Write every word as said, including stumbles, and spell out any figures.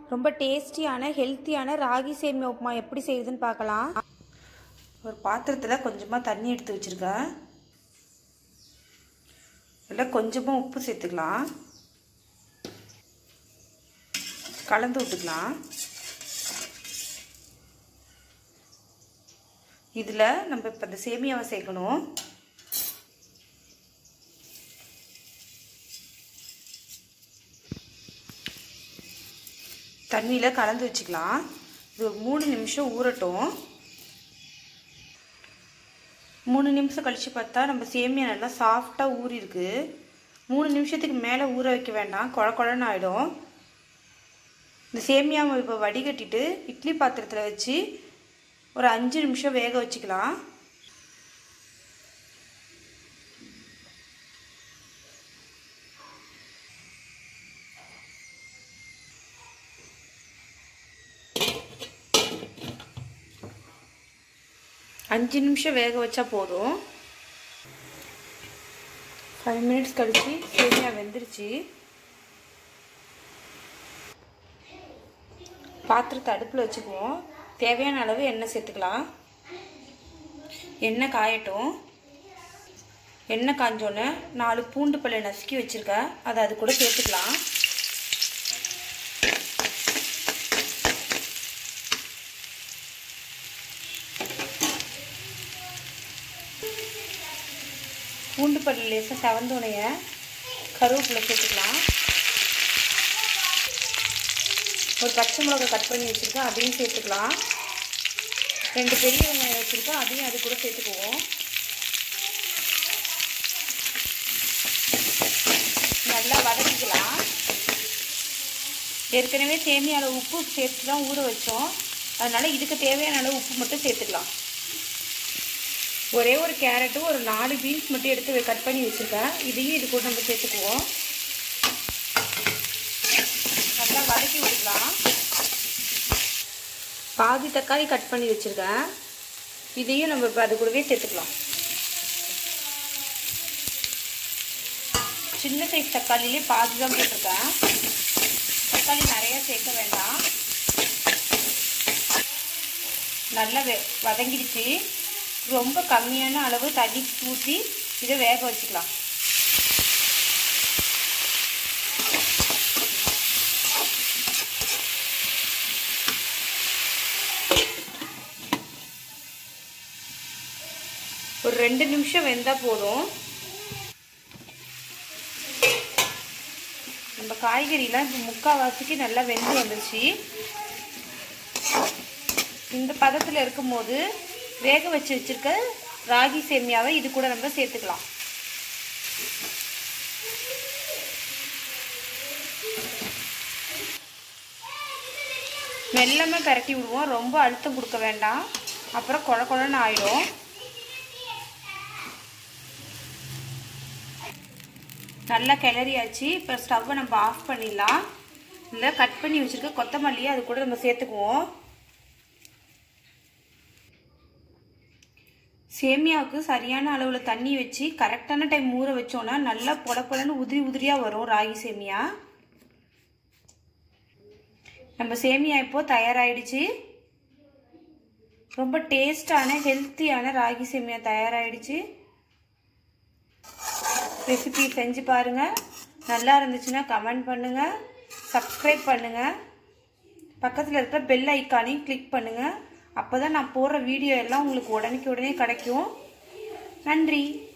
ரொம்ப டேஸ்டியான ஹெல்த்தியான ராகி சேமியா உப்புமா எப்படி செய்யுதுன்னு பார்க்கலாம். ஒரு பாத்திரத்தில் கொஞ்சமாக தண்ணி எடுத்து வச்சுருக்கேன். இதில் கொஞ்சமாக உப்பு சேர்த்துக்கலாம், கலந்து விட்டுக்கலாம். இதில் நம்ம இப்போ இந்த சேமியாவை சேர்க்கணும். தண்ணியில் கலந்து வச்சுக்கலாம். இது ஒரு மூணு நிமிஷம் ஊறட்டும். மூணு நிமிஷம் கழித்து பார்த்தா நம்ம சேமியா நல்லா சாஃப்டாக ஊறிருக்கு. மூணு நிமிஷத்துக்கு மேலே ஊற வைக்க வேண்டாம், குழ குழன்னு ஆகிடும். இந்த சேமியாவை இப்போ வடிகட்டிட்டு இட்லி பாத்திரத்தில் வச்சு ஒரு அஞ்சு நிமிஷம் வேக வச்சுக்கலாம். அஞ்சு நிமிஷம் வேக வச்சா போதும். ஃபைவ் மினிட்ஸ் கழிச்சு சேமியா வெந்துருச்சு. பாத்திரத்தை அடுப்பில் வச்சுக்குவோம். தேவையான அளவு எண்ணெய் சேர்த்துக்கலாம். எண்ணெய் காயட்டும். எண்ணெய் காஞ்சோன்னே நாலு பூண்டு பல்லை நசுக்கி வச்சுருக்கேன், அதை அது கூட சேர்த்துக்கலாம். பூண்டு பல்லு லேசாக செவந்தோனைய கருவேப்பிலை சேர்த்துக்கலாம். ஒரு பச்சை மிளகாய் கட் பண்ணி வச்சுருக்கேன், அதையும் சேர்த்துக்கலாம். ரெண்டு பெரிய வெங்காயம் வச்சுருக்கேன், அதையும் அது கூட சேர்த்துக்குவோம். நல்லா வதக்கிக்கலாம். ஏற்கனவே சேமியாவில் உப்பு சேர்த்து தான் ஊற வச்சோம், அதனால் இதுக்கு தேவையான அளவு உப்பு மட்டும் சேர்த்துக்கலாம். ஒரே ஒரு கேரட்டு ஒரு நாலு பீன்ஸ் மட்டும் எடுத்து கட் பண்ணி வச்சுருக்கேன், இதையும் இது கூட நம்ம சேர்த்துக்குவோம். நல்லா வதக்கி விட்டுக்கலாம். பாதி தக்காளி கட் பண்ணி வச்சுருக்கேன், இதையும் நம்ம இப்போ அது கூடவே சேர்த்துக்கலாம். சின்ன சைஸ் தக்காளிலே பாதி தான் போட்டிருக்கேன், தக்காளி நிறையா சேர்க்க வேண்டாம். நல்லா வெ வதங்கிடுச்சு. ரொம்ப கம்மியான அளவு தண்ணி ஊற்றி இதை வேக வச்சுக்கலாம். ஒரு ரெண்டு நிமிஷம் வெந்தால் போதும். நம்ம காய்கறிலாம் இப்போ முக்கால்வாசிக்கு நல்லா வெந்து வந்துருச்சு. இந்த பதத்தில் இருக்கும்போது வேக வச்சு வச்சுருக்க ராகி சேமியாவை இது கூட நம்ம சேர்த்துக்கலாம். மெல்லமாக பரட்டி விடுவோம், ரொம்ப அழுத்தம் கொடுக்க வேண்டாம், அப்புறம் குழ குழன்னு ஆயிடும். நல்லா கிளறியாச்சு. இப்போ ஸ்டவ்வை நம்ம ஆஃப் பண்ணிடலாம். இல்லை கட் பண்ணி வச்சுருக்க கொத்தமல்லியை அது கூட நம்ம சேர்த்துக்குவோம். சேமியாவுக்கு சரியான அளவில் தண்ணி வச்சு கரெக்டான டைம் ஊற வச்சோன்னா நல்லா பொட பொடன்னு உதிரி உதிரியாக வரும் ராகி சேமியா. நம்ம சேமியா இப்போது தயாராகிடுச்சு. ரொம்ப டேஸ்டான ஹெல்த்தியான ராகி சேமியா தயாராகிடுச்சு. ரெசிபி செஞ்சு பாருங்கள். நல்லா இருந்துச்சுன்னா கமெண்ட் பண்ணுங்கள், சப்ஸ்கிரைப் பண்ணுங்கள், பக்கத்தில் இருக்கிற பெல் ஐக்கானையும் கிளிக் பண்ணுங்கள். அப்போ தான் நான் போடுற வீடியோ எல்லாம் உங்களுக்கு உடனே உடனே கிடைக்கும். நன்றி.